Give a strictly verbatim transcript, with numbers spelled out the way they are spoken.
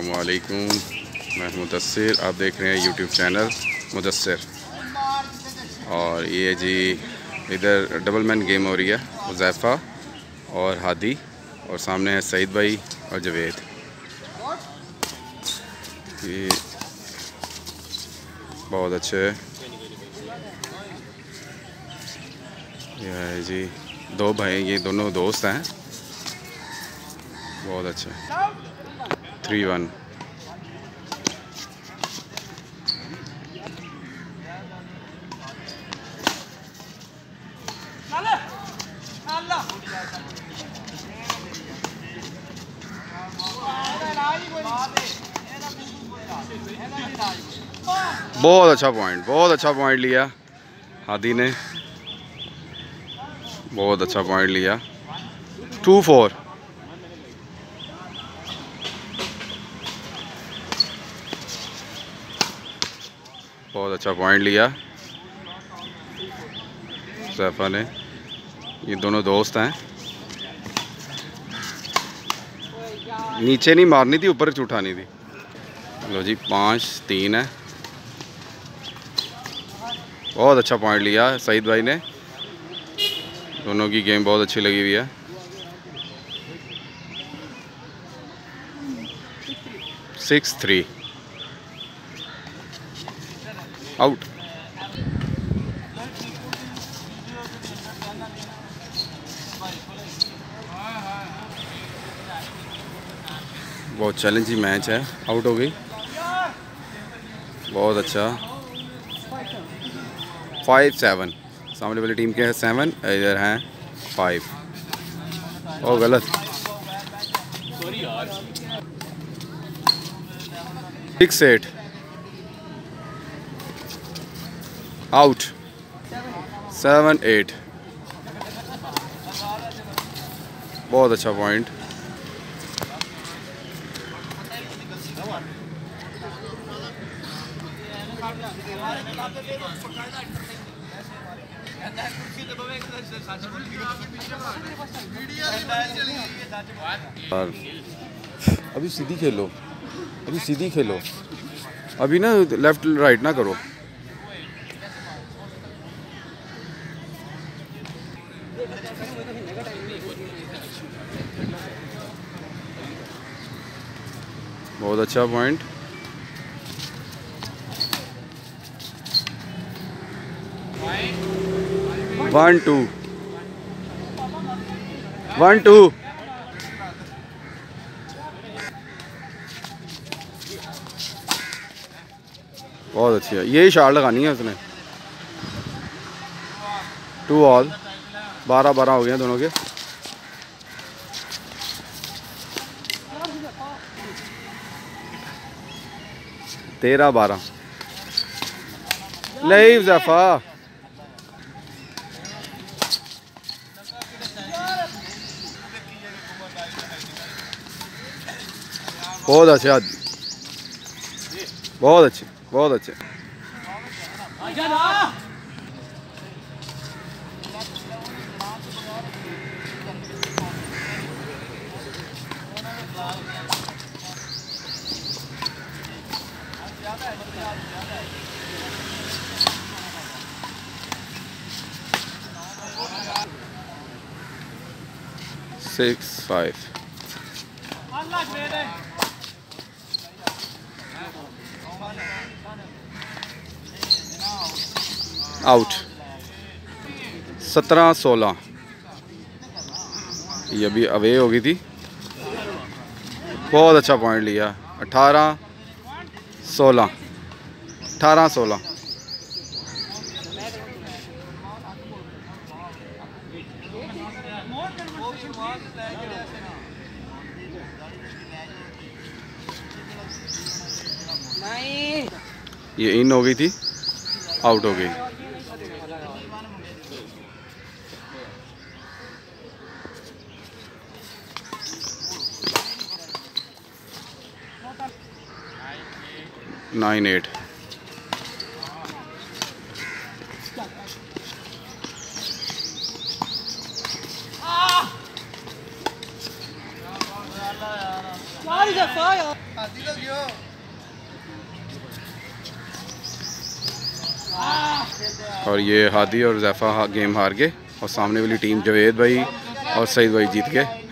वालेकुम, मैं मुदस्सिर, आप देख रहे हैं यूट्यूब चैनल मुदस्सिर। और ये जी इधर डबल मैन गेम हो रही है, हुज़ैफ़ा और हादी, और सामने है सईद भाई और जवेद। ये बहुत अच्छे है, ये है जी दो भाई, ये दोनों दोस्त हैं, बहुत अच्छे। थ्री वन बहुत अच्छा पॉइंट, बहुत अच्छा पॉइंट लिया हादी ने, बहुत अच्छा पॉइंट लिया। टू फोर बहुत अच्छा पॉइंट लिया हुज़ैफ़ा ने। ये दोनों दोस्त हैं, नीचे नहीं मारनी थी, ऊपर उठानी थी। लो जी, पाँच तीन है, बहुत अच्छा पॉइंट लिया सईद भाई ने। दोनों की गेम बहुत अच्छी लगी हुई है। Six three out. बहुत चैलेंजिंग मैच है, आउट हो गई, बहुत अच्छा। फाइव सेवन, सामने वाली टीम के हैं सेवन, इधर हैं फाइव। ओ गलत, six eight out. Seven eight बहुत अच्छा पॉइंट। और अभी सीधी खेलो, अभी सीधी खेलो, अभी ना लेफ्ट राइट ना करो। बहुत अच्छा point. One two one two बहुत अच्छी है, यही शॉट लगानी है उसने। टू ऑल, बारह बारह हो गए दोनों के। तेरह बारह ले हुज़ैफ़ा, बहुत अच्छे, बहुत अच्छे, बहुत अच्छे। Six five out. सत्रह सोलह, ये अभी अवे हो गई थी, बहुत अच्छा पॉइंट लिया। अठारह सोलह, अठारह सोलह ये इन हो गई थी, आउट हो गई। नाइन एट और ये हादी और ज़ैफ़ा गेम हार गए और सामने वाली टीम जवेद भाई और सईद भाई जीत गए।